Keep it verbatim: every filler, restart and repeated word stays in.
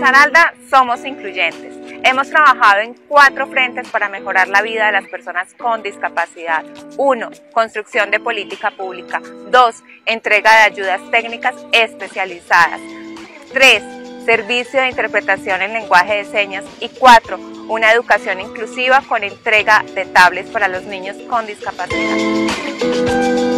Risaralda somos incluyentes. Hemos trabajado en cuatro frentes para mejorar la vida de las personas con discapacidad. uno. Construcción de política pública. dos. Entrega de ayudas técnicas especializadas. tres. Servicio de interpretación en lenguaje de señas. Y cuatro. Una educación inclusiva con entrega de tablets para los niños con discapacidad.